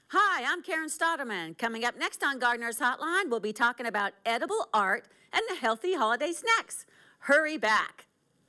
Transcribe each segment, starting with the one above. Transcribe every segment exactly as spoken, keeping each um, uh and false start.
Hi, I'm Karen Stauderman. Coming up next on Gardeners Hotline, we'll be talking about edible art and the healthy holiday snacks. Hurry back.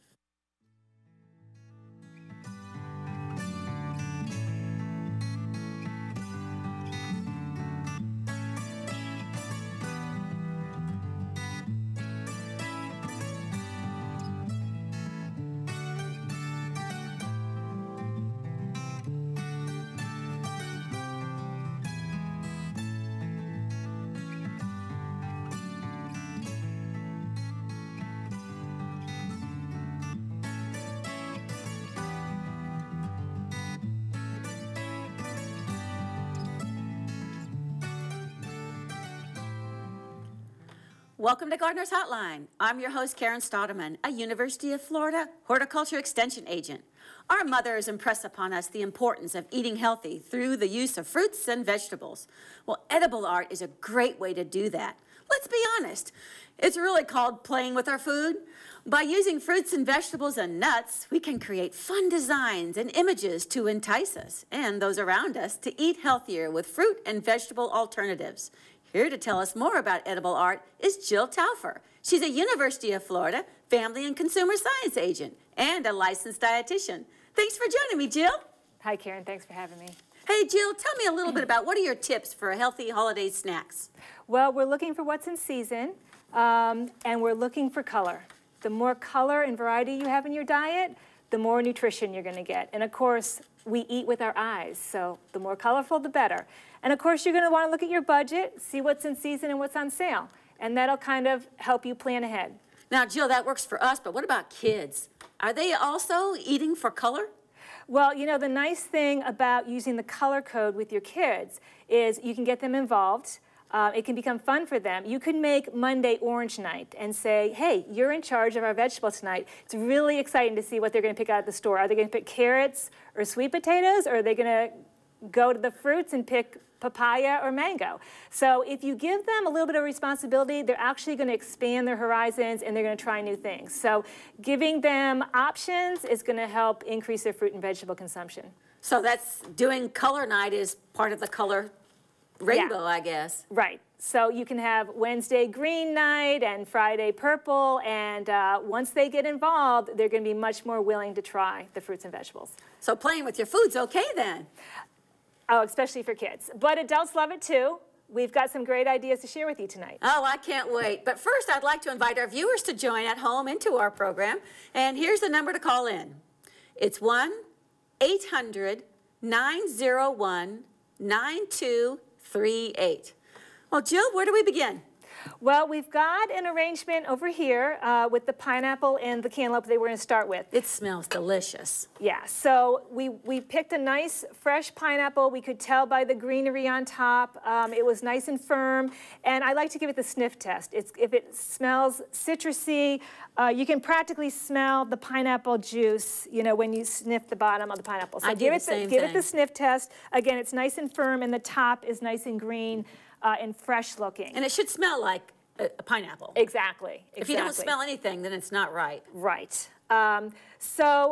Welcome to Gardeners Hotline. I'm your host, Karen Stauderman, a University of Florida horticulture extension agent. Our mothers impress upon us the importance of eating healthy through the use of fruits and vegetables. Well, edible art is a great way to do that. Let's be honest, it's really called playing with our food. By using fruits and vegetables and nuts, we can create fun designs and images to entice us and those around us to eat healthier with fruit and vegetable alternatives. Here to tell us more about edible art is Jill Taufer. She's a University of Florida Family and Consumer Science agent and a licensed dietitian. Thanks for joining me, Jill. Hi, Karen. Thanks for having me. Hey, Jill, tell me a little bit about what are your tips for healthy holiday snacks? Well, we're looking for what's in season, um, and we're looking for color. The more color and variety you have in your diet, the more nutrition you're going to get. And of course, we eat with our eyes, so the more colorful, the better. And of course, you're going to want to look at your budget, see what's in season and what's on sale. And that'll kind of help you plan ahead. Now, Jill, that works for us, but what about kids? Are they also eating for color? Well, you know, the nice thing about using the color code with your kids is you can get them involved. Uh, it can become fun for them. You could make Monday orange night and say, hey, you're in charge of our vegetables tonight. It's really exciting to see what they're going to pick out at the store. Are they going to pick carrots or sweet potatoes, or are they going to go to the fruits and pick papaya or mango? So if you give them a little bit of responsibility, they're actually going to expand their horizons and they're going to try new things. So giving them options is going to help increase their fruit and vegetable consumption. So that's doing color night is part of the color rainbow, yeah. I guess. Right. So you can have Wednesday green night and Friday purple, and uh, once they get involved, they're going to be much more willing to try the fruits and vegetables. So playing with your food's okay then? Oh, especially for kids. But adults love it too. We've got some great ideas to share with you tonight. Oh, I can't wait. But first, I'd like to invite our viewers to join at home into our program. And here's the number to call in. It's one eight hundred nine oh one nine two three eight. Well, Jill, where do we begin? Well, we've got an arrangement over here uh, with the pineapple and the cantaloupe that we're going to start with. It smells delicious. Yeah, so we, we picked a nice fresh pineapple. We could tell by the greenery on top. Um, it was nice and firm, and I like to give it the sniff test. It's, if it smells citrusy, uh, you can practically smell the pineapple juice, you know, when you sniff the bottom of the pineapple. So I give do it the same give thing. it the sniff test. Again, it's nice and firm, and the top is nice and green. Uh, and fresh looking. And it should smell like a, a pineapple. Exactly, exactly. If you don't smell anything, then it's not right. Right. Um, so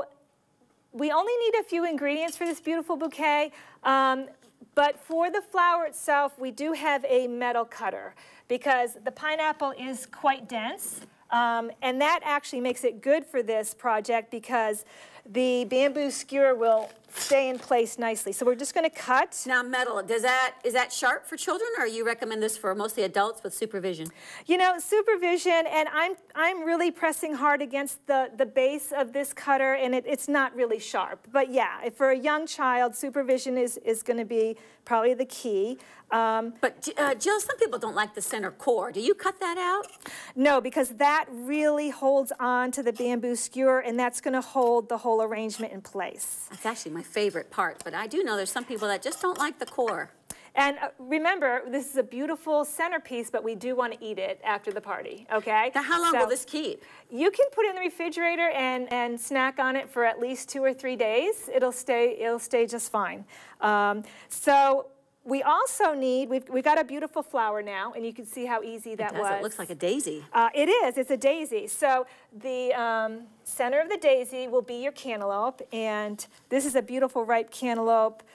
we only need a few ingredients for this beautiful bouquet, um, but for the flower itself, we do have a metal cutter because the pineapple is quite dense, um, and that actually makes it good for this project because the bamboo skewer will stay in place nicely. So we're just going to cut. Now, metal, does that, is that sharp for children, or you recommend this for mostly adults with supervision? You know, supervision, and I'm, I'm really pressing hard against the, the base of this cutter, and it, it's not really sharp. But yeah, if for a young child, supervision is, is going to be probably the key. Um, but uh, Jill, some people don't like the center core. Do you cut that out? No, because that really holds on to the bamboo skewer, and that's going to hold the whole arrangement in place. That's actually my favorite part, but I do know there's some people that just don't like the core. And uh, remember, this is a beautiful centerpiece, but we do want to eat it after the party, okay? Now, how long so will this keep? You can put it in the refrigerator and, and snack on it for at least two or three days. It'll stay, it'll stay just fine. Um, so we also need, we've, we've got a beautiful flower now, and you can see how easy that it does. was. It looks like a daisy. Uh, it is, it's a daisy. So the um, center of the daisy will be your cantaloupe, and this is a beautiful ripe cantaloupe.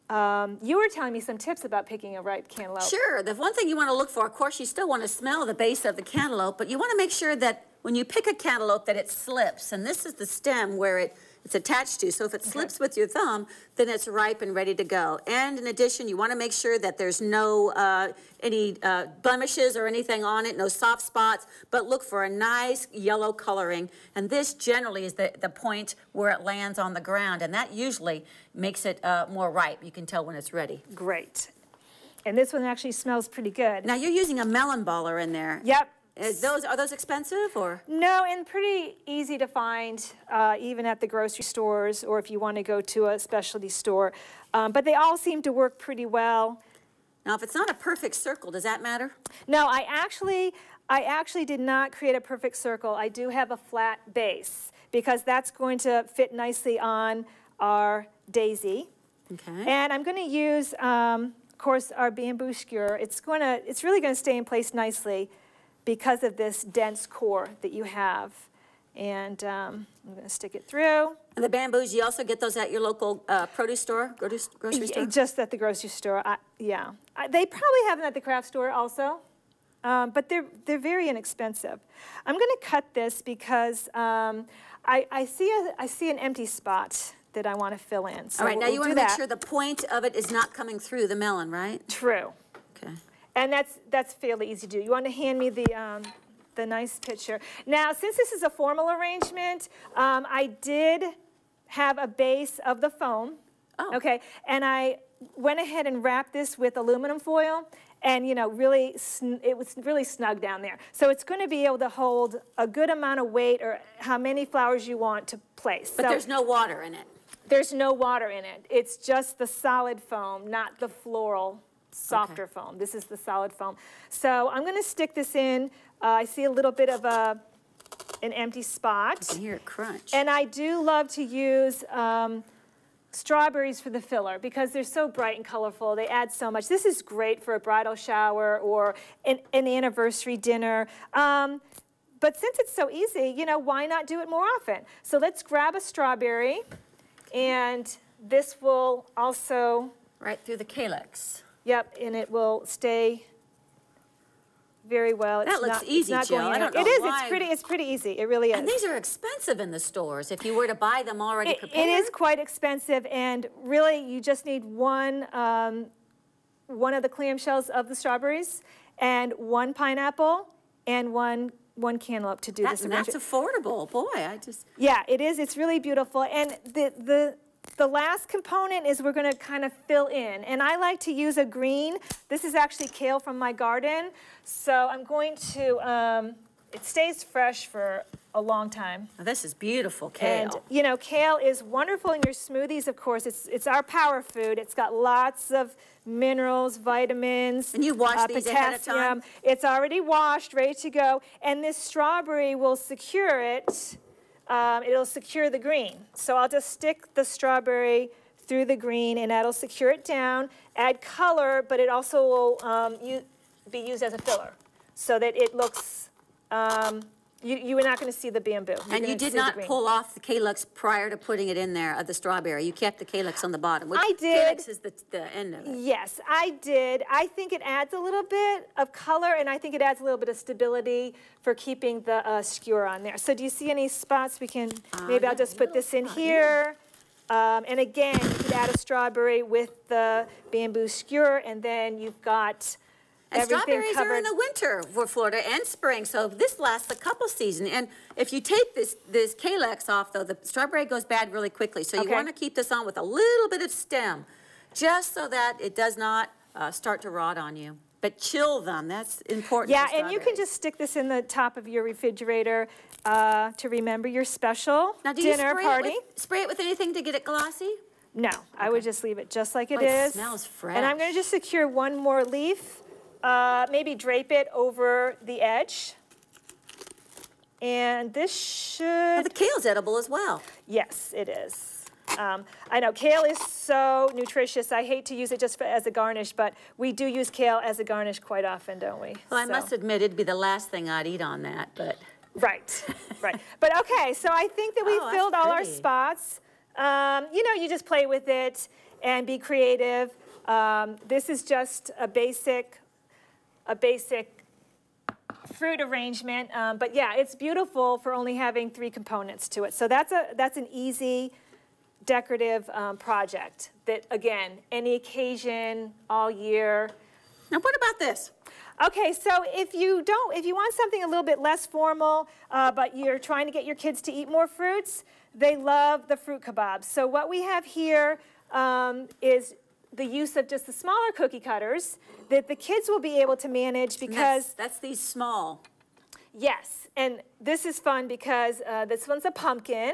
um, you were telling me some tips about picking a ripe cantaloupe. Sure. The one thing you want to look for, of course, you still want to smell the base of the cantaloupe, but you want to make sure that when you pick a cantaloupe that it slips, and this is the stem where it, it's attached to, so if it Okay. slips with your thumb, then it's ripe and ready to go. And in addition, you want to make sure that there's no uh, any uh, blemishes or anything on it, no soft spots, but look for a nice yellow coloring. And this generally is the, the point where it lands on the ground, and that usually makes it uh, more ripe. You can tell when it's ready. Great. And this one actually smells pretty good. Now you're using a melon baller in there. Yep. Is those, are those expensive or? No, and pretty easy to find, uh, even at the grocery stores, or if you want to go to a specialty store. Um, but they all seem to work pretty well. Now, if it's not a perfect circle, does that matter? No, I actually, I actually did not create a perfect circle. I do have a flat base, because that's going to fit nicely on our daisy. Okay. And I'm going to use, um, of course, our bamboo skewer. It's going to, it's really going to stay in place nicely because of this dense core that you have. And um, I'm going to stick it through. And the bamboos, you also get those at your local uh, produce store, grocery, grocery store? Just at the grocery store, I, yeah. I, they probably have them at the craft store also, um, but they're, they're very inexpensive. I'm going to cut this because um, I, I, see a, I see an empty spot that I want to fill in. So All right, now we'll you want do to make that. sure the point of it is not coming through the melon, right? True. Okay. And that's, that's fairly easy to do. You want to hand me the, um, the nice picture. Now, since this is a formal arrangement, um, I did have a base of the foam. Oh. Okay, and I went ahead and wrapped this with aluminum foil, and you know, really, sn it was really snug down there. So it's going to be able to hold a good amount of weight, or how many flowers you want to place. But so there's no water in it. There's no water in it. It's just the solid foam, not the floral softer Okay. foam. This is the solid foam. So I'm going to stick this in. Uh, I see a little bit of a, an empty spot. I can hear it crunch. And I do love to use um, strawberries for the filler because they're so bright and colorful. They add so much. This is great for a bridal shower or an, an anniversary dinner. Um, but since it's so easy, you know, why not do it more often? So let's grab a strawberry, and this will also... Right through the calyx. Yep, and it will stay very well. It's That looks not, easy, it's not Jill. going I don't in. know It is. why. It's pretty. It's pretty easy. It really is. And these are expensive in the stores if you were to buy them already It, prepared. it is quite expensive, and really, you just need one um, one of the clamshells of the strawberries, and one pineapple, and one one cantaloupe to do That, this and that's arrangement. affordable. Boy, I just... Yeah, it is. It's really beautiful, and the the. The last component is we're going to kind of fill in, and I like to use a green. This is actually kale from my garden, so I'm going to, um, it stays fresh for a long time. Now, this is beautiful kale. And, you know, kale is wonderful in your smoothies, of course. It's, it's our power food. It's got lots of minerals, vitamins, And you wash uh, these ahead of potassium. time? It's already washed, ready to go, and this strawberry will secure it. Um, it'll secure the green. So I'll just stick the strawberry through the green, and that'll secure it down, add color, but it also will um, u be used as a filler so that it looks, um, you, you are not going to see the bamboo. You're And you gonna did see the not green. pull off the calyx prior to putting it in there, of the strawberry. You kept the calyx on the bottom. Which I did. Calyx is the, the end of it. Yes, I did. I think it adds a little bit of color, and I think it adds a little bit of stability for keeping the uh, skewer on there. So do you see any spots we can, Uh, maybe yeah, I'll just put little this in spot, here. Um, and again, you could add a strawberry with the bamboo skewer, and then you've got And everything strawberries covered. are in the winter for Florida and spring, so this lasts a couple seasons. And if you take this this calyx off, though, the strawberry goes bad really quickly. So you Okay. want to keep this on with a little bit of stem, just so that it does not uh, start to rot on you. But chill them. That's important. Yeah, for and you can strawberries. just stick this in the top of your refrigerator uh, to remember your special now, do you dinner spray party. It with, spray it with anything to get it glossy? No, I would just leave it just like it Oh, it is. smells And I'm going to fresh. just secure one more leaf, uh, maybe drape it over the edge. And this Well, should, the kale's edible as well. yes, it is. Um, I know kale is so nutritious. I hate to use it just for, as a garnish, but we do use kale as a garnish quite often, don't we? Well, I So- must admit, it'd be the last thing I'd eat on that, but... Right, right. But okay, so I think that we Oh, that's filled all our pretty. spots. Um, you know, you just play with it. and be creative. Um, this is just a basic, a basic fruit arrangement, um, but yeah, it's beautiful for only having three components to it. So that's a that's an easy decorative um, project that, again, any occasion, all year. Now, what about this? Okay, so if you don't, if you want something a little bit less formal, uh, but you're trying to get your kids to eat more fruits, they love the fruit kebabs. So what we have here um, is the use of just the smaller cookie cutters that the kids will be able to manage because... That's, that's these small. Yes, and this is fun because uh, this one's a pumpkin.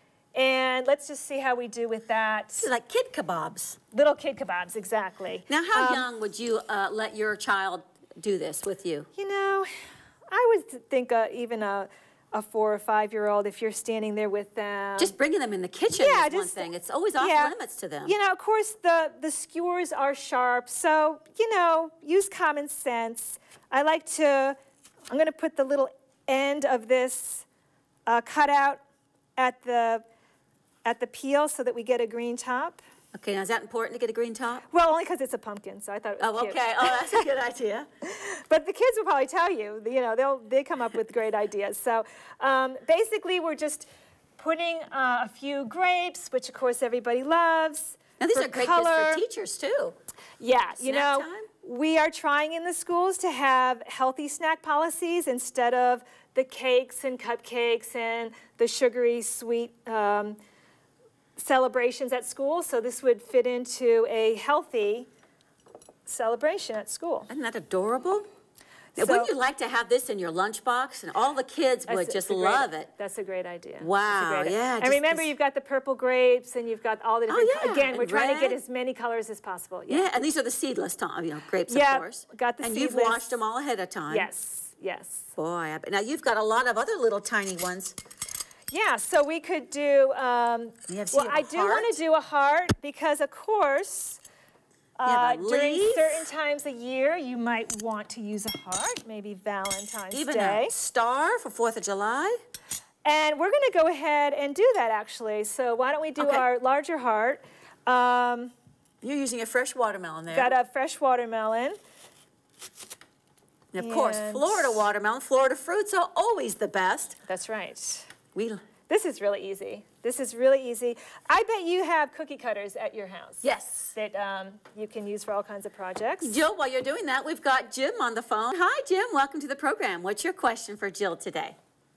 And let's just see how we do with that. This is like kid kebabs. Little kid kebabs, exactly. Now, how um, young would you uh, let your child do this with you? You know, I would think uh, even a, a four or five-year-old, if you're standing there with them. Just bringing them in the kitchen yeah, is just, one thing. It's always off yeah. limits to them. You know, of course, the, the skewers are sharp, so, you know, use common sense. I like to, I'm going to put the little end of this uh, cutout at the, at the peel so that we get a green top. Okay, now is that important to get a green top? Well, only because it's a pumpkin, so I thought it was Oh, cute. okay. Oh, that's a good idea. But the kids will probably tell you, you know, they'll they come up with great ideas. So um, basically, we're just putting uh, a few grapes, which of course everybody loves. Now these for are great color. gifts for teachers too. Yeah, Snack you know, time? we are trying in the schools to have healthy snack policies instead of the cakes and cupcakes and the sugary sweet um, celebrations at school. So this would fit into a healthy celebration at school. Isn't that adorable? Now, So- wouldn't you like to have this in your lunchbox? And all the kids would That's- just that's a great- love it. That's a great idea. That's a Wow, great idea. yeah, And just remember, this- you've got the purple grapes, and you've got all the different. yeah, Again, we're and trying to get red. as many colors as possible. Yeah, and these are the seedless, Tom, you know, grapes, Yeah, of course. got the and seedless. you've washed them all ahead of time. Yes, yes. Boy, I bet. Now you've got a lot of other little tiny ones. Yeah, so we could do. Um, You have- so well, you I have a do want heart? to do a heart because, of course. You have Uh, a during leaf. certain times a year, you might want to use a heart, maybe Valentine's Even Day. a star for fourth of July. And we're going to go ahead and do that, actually. So why don't we do Okay. our larger heart? Um, You're using a fresh watermelon there. got a fresh watermelon. and of course, and- Florida watermelon, Florida fruits are always the best. That's right. We This is really easy. This is really easy. I bet you have cookie cutters at your house. Yes. That um, you can use for all kinds of projects. Jill, while you're doing that, we've got Jim on the phone. Hi, Jim. Welcome to the program. What's your question for Jill today?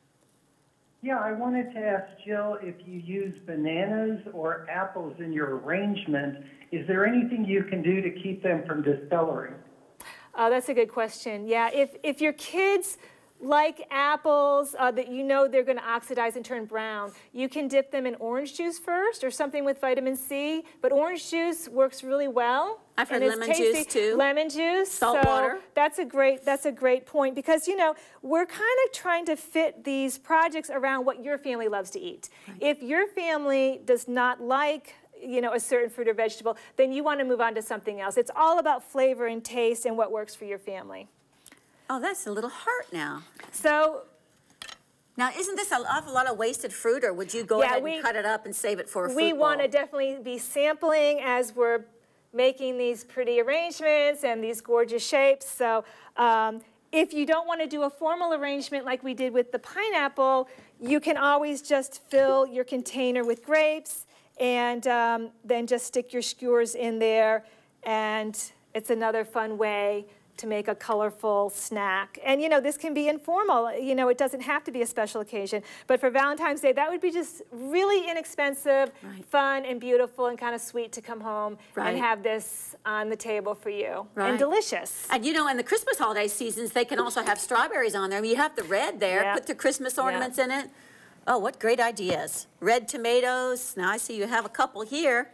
Yeah, I wanted to ask Jill if you use bananas or apples in your arrangement, is there anything you can do to keep them from discoloring? Oh, that's a good question. Yeah, if, if your kids like apples uh, that you know they're going to oxidize and turn brown, you can dip them in orange juice first or something with vitamin C. But orange juice works really well. I've heard and it's lemon juice, tasty. too. Lemon juice. Salt so water. That's a great. That's a great point because you know we're kind of trying to fit these projects around what your family loves to eat. Right. If your family does not like you know, a certain fruit or vegetable, then you want to move on to something else. It's all about flavor and taste and what works for your family. Oh, that's a little heart now. So, Now, isn't this an awful lot of wasted fruit, or would you go Yeah, ahead we- and cut it up and save it for a fruit we bowl? want to definitely be sampling as we're making these pretty arrangements and these gorgeous shapes. So, um, if you don't want to do a formal arrangement like we did with the pineapple, you can always just fill your container with grapes and um, then just stick your skewers in there, and it's another fun way to make a colorful snack. And you know, this can be informal. You know, it doesn't have to be a special occasion. But for Valentine's Day, that would be just really inexpensive, Right. fun and beautiful and kind of sweet to come home Right. and have this on the table for you. Right. And delicious. And you know, in the Christmas holiday seasons, they can also have strawberries on there. I mean, you have the red there, Yeah. put the Christmas ornaments Yeah. in it. Oh, what great ideas. Red tomatoes. Now, I see you have a couple here.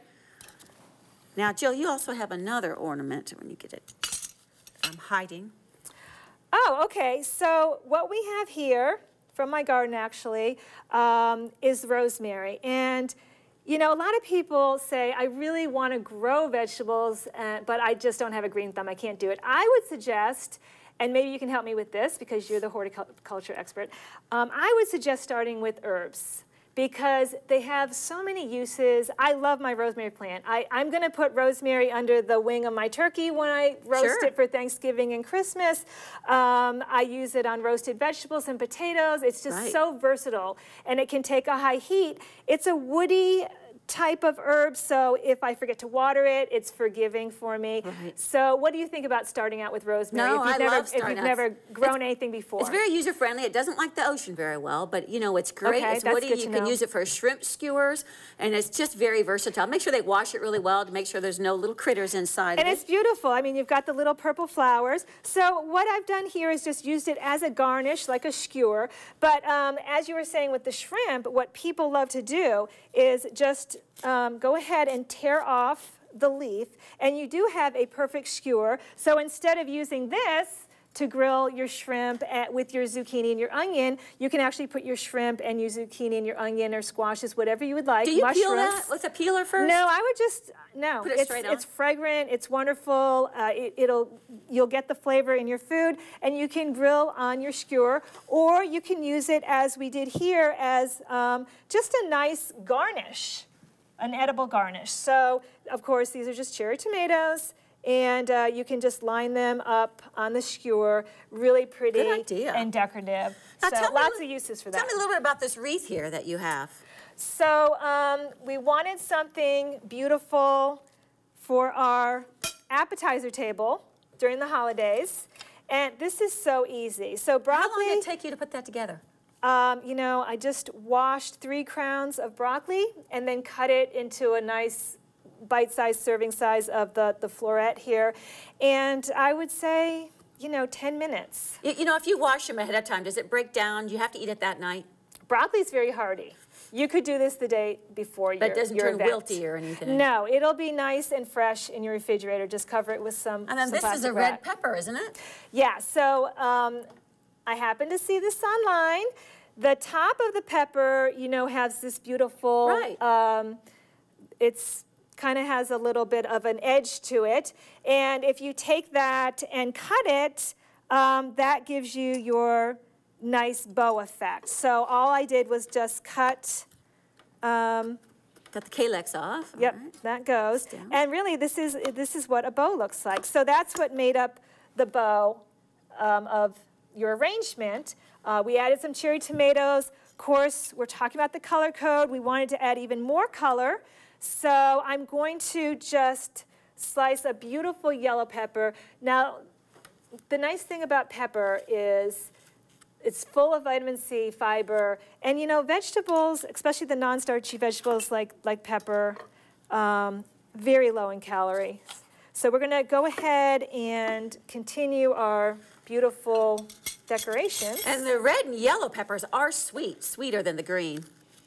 Now, Jill, you also have another ornament when you get it. I'm hiding. Oh, okay. So what we have here from my garden, actually, um, is rosemary. And, you know, a lot of people say, I really want to grow vegetables, uh, but I just don't have a green thumb. I can't do it. I would suggest, and maybe you can help me with this because you're the horticulture expert, um, I would suggest starting with herbs. because they have so many uses. I love my rosemary plant. I, I'm going to put rosemary under the wing of my turkey when I roast Sure. it for Thanksgiving and Christmas. Um, I use it on roasted vegetables and potatoes. It's just Right. so versatile, and it can take a high heat. It's a woody type of herb, so if I forget to water it, it's forgiving for me. Right. So what do you think about starting out with rosemary No, if you've I never, love if starting you've out. never grown It's- anything before? It's very user-friendly. It doesn't like the ocean very well, but, you know, it's great. Okay, It's that's woody. good You to can know. use it for shrimp skewers, and it's just very versatile. Make sure they wash it really well to make sure there's no little critters inside And of it's it. beautiful. I mean, you've got the little purple flowers. So what I've done here is just used it as a garnish, like a skewer. But um, as you were saying with the shrimp, what people love to do is just um, go ahead and tear off the leaf, and you do have a perfect skewer. So instead of using this to grill your shrimp at, with your zucchini and your onion, you can actually put your shrimp and your zucchini and your onion or squashes, whatever you would like. Do you mushrooms. peel that with a peeler first? No, I would just, no. Put it it's, straight on? It's fragrant, it's wonderful, uh, it, it'll, you'll get the flavor in your food, and you can grill on your skewer, or you can use it as we did here as um, just a nice garnish, an edible garnish. So, of course, these are just cherry tomatoes, and uh, you can just line them up on the skewer, really pretty Good idea. and decorative. Now, so tell me lots a li- of uses for Tell that. me a little bit about this wreath here that you have. So um, we wanted something beautiful for our appetizer table during the holidays, and this is so easy. So broccoli, How long did it take you to put that together? um, you know, I just washed three crowns of broccoli and then cut it into a nice bite-sized serving size of the, the floret here, and I would say, you know, ten minutes. You, you know, if you wash them ahead of time, does it break down? Do you have to eat it that night? Broccoli's very hardy. You could do this the day before your, But it doesn't your turn event. wilty or anything? No, it'll be nice and fresh in your refrigerator. Just cover it with some And then some this is plastic a red wrap. pepper, isn't it? Yeah, so um, I happened to see this online. The top of the pepper, you know, has this beautiful, Right. um, it's kind of has a little bit of an edge to it. And if you take that and cut it, um, that gives you your nice bow effect. So all I did was just cut, um, Got the calyx off. all yep, right. that goes. Down. And really, this is, this is what a bow looks like. So that's what made up the bow um, of your arrangement. Uh, we added some cherry tomatoes. Of course, we're talking about the color code. We wanted to add even more color. So I'm going to just slice a beautiful yellow pepper. Now, the nice thing about pepper is it's full of vitamin C, fiber, and you know, vegetables, especially the non-starchy vegetables like, like pepper, um, very low in calories. So we're gonna go ahead and continue our beautiful decorations. And the red and yellow peppers are sweet, sweeter than the green.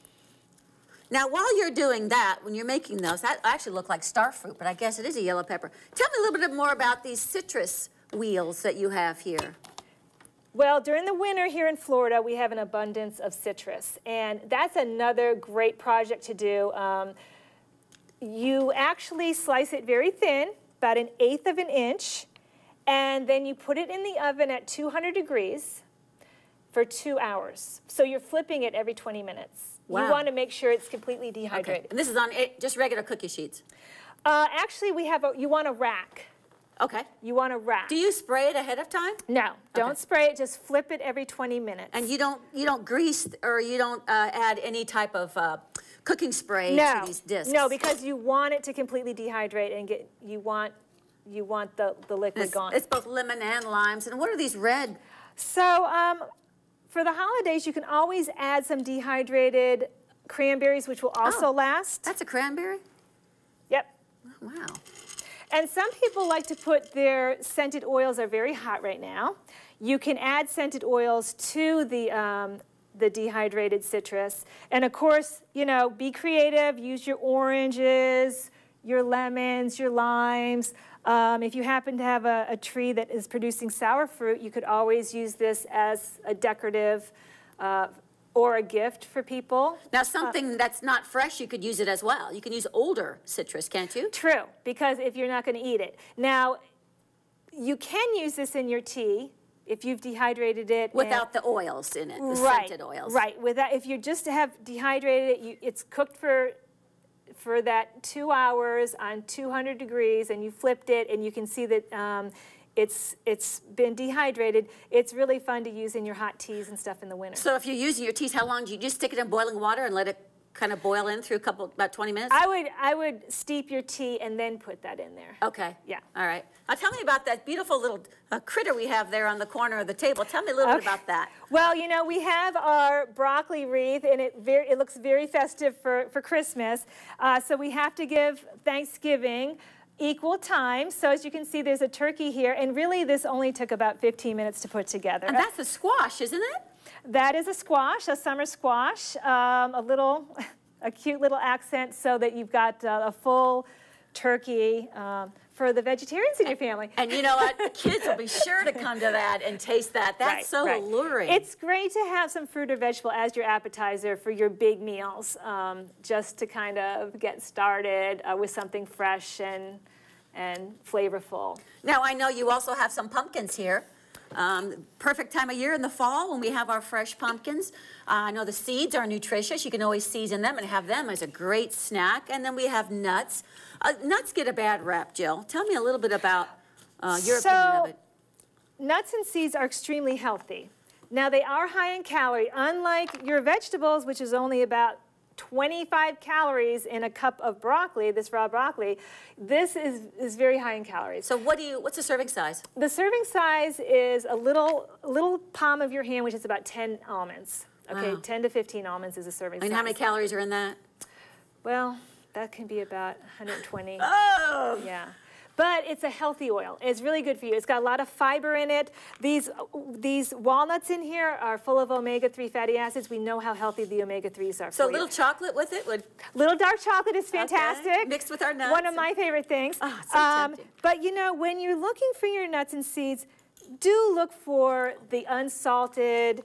Now, while you're doing that, when you're making those, that actually look like star fruit, but I guess it is a yellow pepper. Tell me a little bit more about these citrus wheels that you have here. Well, during the winter here in Florida, we have an abundance of citrus, and that's another great project to do. Um, you actually slice it very thin, about an eighth of an inch, and then you put it in the oven at two hundred degrees for two hours. So you're flipping it every twenty minutes. Wow. You want to make sure it's completely Okay. dehydrated. And this is on it, just regular cookie sheets. Uh, actually, we have a, you want a rack. Okay. You want a rack. Do you spray it ahead of time? No, don't Okay. spray it. Just flip it every twenty minutes. And you don't you don't grease or you don't uh, add any type of uh, cooking spray no, to these discs? No, because you want it to completely dehydrate and get you want you want the, the liquid it's, gone. it's both lemon and limes. And what are these red? So um, for the holidays, you can always add some dehydrated cranberries, which will also Oh. last. That's a cranberry? Yep. Oh, wow. And some people like to put their scented oils, are very hot right now. You can add scented oils to the, um, the dehydrated citrus. And of course, you know, be creative, use your oranges, your lemons, your limes. Um, if you happen to have a, a tree that is producing sour fruit, you could always use this as a decorative uh, or a gift for people. Now, something that's not fresh, you could use it as well. You can use older citrus, can't you? True, because if you're not going to eat it. Now, you can use this in your tea if you've dehydrated it. Without the oils in it, the right, scented oils. Right, without, if you just have dehydrated it, you, it's cooked for, for that two hours on two hundred degrees, and you flipped it, and you can see that um, it's, it's been dehydrated. It's really fun to use in your hot teas and stuff in the winter. So if you're using your teas, how long do you just stick it in boiling water and let it kind of boil in through a couple, about twenty minutes? I would, I would steep your tea and then put that in there. Okay. Yeah. All right. Now tell me about that beautiful little uh, critter we have there on the corner of the table. Tell me a little Okay. bit about that. Well, you know, we have our broccoli wreath, and it, very, it looks very festive for, for Christmas. Uh, so we have to give Thanksgiving equal time. So as you can see, there's a turkey here, and really this only took about fifteen minutes to put together. And that's a squash, isn't it? That is a squash, a summer squash, um, a little, a cute little accent so that you've got uh, a full turkey um, for the vegetarians in your family. And you know what? The kids will be sure to come to that and taste that. That's Right, so right. alluring. It's great to have some fruit or vegetable as your appetizer for your big meals, um, just to kind of get started uh, with something fresh and, and flavorful. Now, I know you also have some pumpkins here. Um, perfect time of year in the fall when we have our fresh pumpkins. Uh, I know the seeds are nutritious. You can always season them and have them as a great snack. And then we have nuts. Uh, nuts get a bad rep, Jill. Tell me a little bit about uh, your So, opinion of it. Nuts and seeds are extremely healthy. Now, they are high in calorie, unlike your vegetables, which is only about twenty-five calories in a cup of broccoli, this raw broccoli. This is, is very high in calories. So what do you, what's the serving size? The serving size is a little, little palm of your hand, which is about ten almonds. Okay, Wow. ten to fifteen almonds is a serving I mean, size. how many calories are in that? Well, that can be about one hundred twenty. Oh! Yeah. But it's a healthy oil. It's really good for you. It's got a lot of fiber in it. These, these walnuts in here are full of omega three fatty acids. We know how healthy the omega threes are So for a little you. chocolate with it would... Little dark chocolate is fantastic. Okay. Mixed with our nuts. One of my favorite things. Oh, it's so tempting. But you know, when you're looking for your nuts and seeds, do look for the unsalted,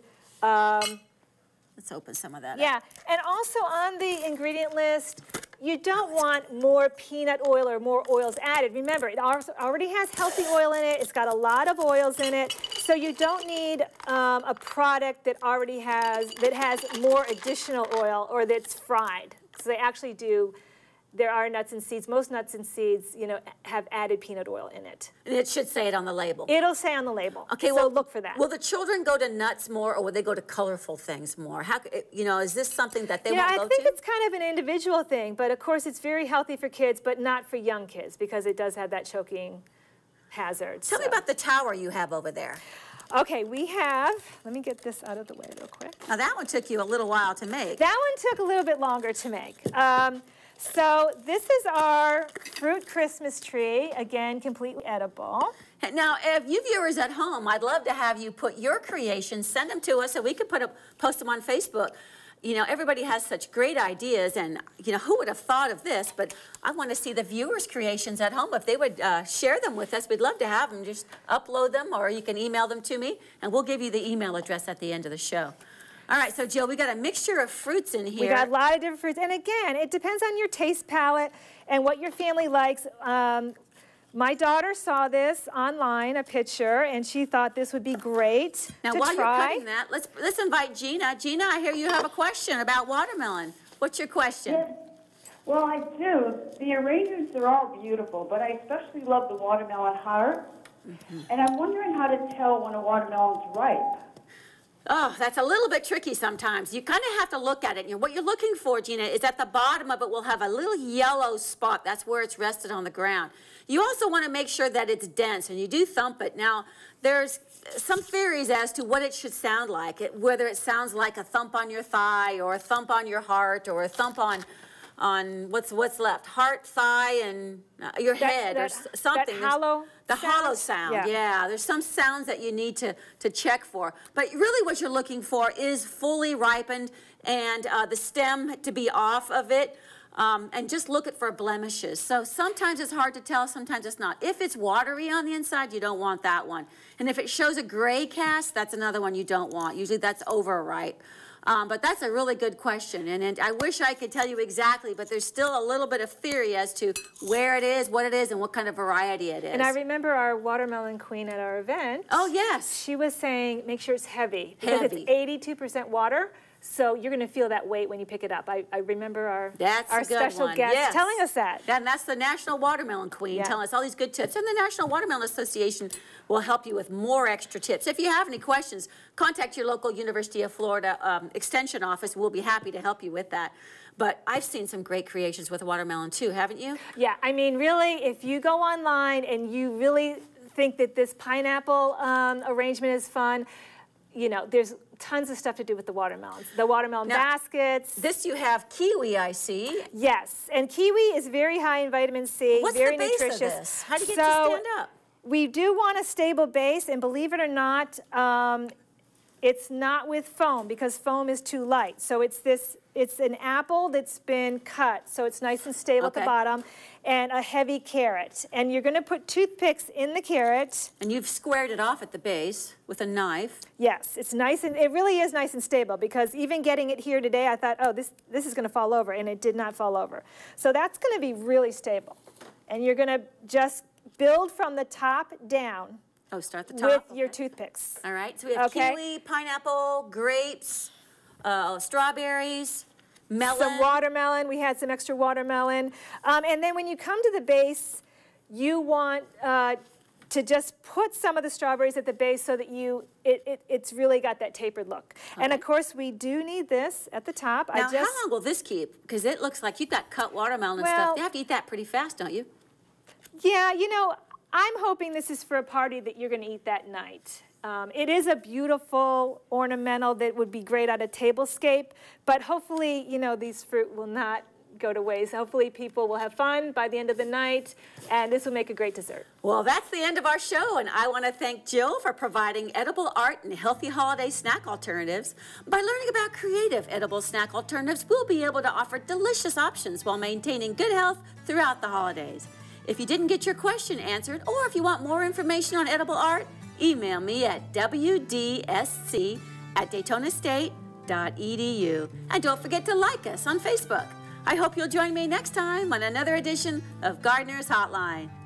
um, Let's open some of that yeah. up. And also on the ingredient list, you don't want more peanut oil or more oils added. Remember, it al- already has healthy oil in it. It's got a lot of oils in it. So you don't need um, a product that already has, that has more additional oil or that's fried. So they actually do, there are nuts and seeds. Most nuts and seeds, you know, have added peanut oil in it. And it should say it on the label. It'll say on the label. Okay, so well, look for that. Will the children go to nuts more, or will they go to colorful things more? How, c- you know, is this something that they Yeah, won't I go think to? it's kind of an individual thing, but of course it's very healthy for kids, but not for young kids because it does have that choking hazard. Tell me so. about the tower you have over there. Okay, we have, let me get this out of the way real quick. Now that one took you a little while to make. That one took a little bit longer to make. Um, so this is our fruit Christmas tree, again, completely edible. Now, if you viewers at home, I'd love to have you put your creations, send them to us so we can put up, post them on Facebook. You know, everybody has such great ideas, and, you know, who would have thought of this? But I want to see the viewers' creations at home. If they would uh, share them with us, we'd love to have them. Just upload them, or you can email them to me, and we'll give you the email address at the end of the show. All right, so, Jill, we got a mixture of fruits in here. We got a lot of different fruits. And again, it depends on your taste palette and what your family likes. Um, my daughter saw this online, a picture, and she thought this would be great Now, to while try. you're cutting that, let's, let's invite Gina. Gina, I hear you have a question about watermelon. What's your question? Yes. Well, I do. The arrangements are all beautiful, but I especially love the watermelon heart. Mm-hmm. And I'm wondering how to tell when a watermelon's ripe. Oh, that's a little bit tricky sometimes. You kind of have to look at it. You know, what you're looking for, Gina, is at the bottom of it will have a little yellow spot. That's where it's rested on the ground. You also want to make sure that it's dense, and you do thump it. Now, there's some theories as to what it should sound like, it, whether it sounds like a thump on your thigh or a thump on your heart or a thump on on what's what's left, heart, thigh, and uh, your That- head that- or s- something. that There's- hollow The sound? hollow sound, Yeah. yeah. There's some sounds that you need to, to check for. But really what you're looking for is fully ripened and uh, the stem to be off of it. Um, and just look at for blemishes. So sometimes it's hard to tell, sometimes it's not. If it's watery on the inside, you don't want that one. And if it shows a gray cast, that's another one you don't want. Usually that's overripe. Um, but that's a really good question, and, and I wish I could tell you exactly, but there's still a little bit of theory as to where it is, what it is, and what kind of variety it is. And I remember our watermelon queen at our event. Oh, yes. She was saying, make sure it's heavy. Because Heavy. it's eighty-two percent water, so you're going to feel that weight when you pick it up. I, I remember our, That's our a good special one. guest Yes. telling us that. And that's the National Watermelon Queen Yeah. telling us all these good tips. And the National Watermelon Association will help you with more extra tips. If you have any questions, contact your local University of Florida um, Extension office. We'll be happy to help you with that. But I've seen some great creations with watermelon too, haven't you? Yeah, I mean, really, if you go online and you really think that this pineapple um, arrangement is fun, you know, there's tons of stuff to do with the watermelons. The watermelon Now, baskets. This you have kiwi, I see. Yes, and kiwi is very high in vitamin C, What's very the base nutritious. of this? How do you get so, to stand up? We do want a stable base, and believe it or not, um, it's not with foam because foam is too light. So it's this, it's an apple that's been cut, so it's nice and stable at Okay. the bottom, and a heavy carrot. And you're gonna put toothpicks in the carrot. And you've squared it off at the base with a knife. Yes, it's nice, and it really is nice and stable because even getting it here today, I thought, oh, this, this is gonna fall over, and it did not fall over. So that's gonna be really stable. And you're gonna just build from the top down Oh, start the top. with your okay. toothpicks. All right, so we have Okay. kiwi, pineapple, grapes, uh, strawberries, melon. Some watermelon, we had some extra watermelon. Um, and then when you come to the base, you want uh, to just put some of the strawberries at the base so that you, it, it, it's really got that tapered look. Okay. And of course, we do need this at the top. Now, I just, how long will this keep? Because it looks like you've got cut watermelon and Well- stuff. You have to eat that pretty fast, don't you? Yeah, you know, I'm hoping this is for a party that you're going to eat that night. Um, it is a beautiful ornamental that would be great at a tablescape, but hopefully, you know, these fruit will not go to waste. Hopefully people will have fun by the end of the night, and this will make a great dessert. Well, that's the end of our show, and I want to thank Jill for providing edible art and healthy holiday snack alternatives. By learning about creative edible snack alternatives, we'll be able to offer delicious options while maintaining good health throughout the holidays. If you didn't get your question answered, or if you want more information on edible art, email me at w d s c at daytona state dot e d u. And don't forget to like us on Facebook. I hope you'll join me next time on another edition of Gardeners Hotline.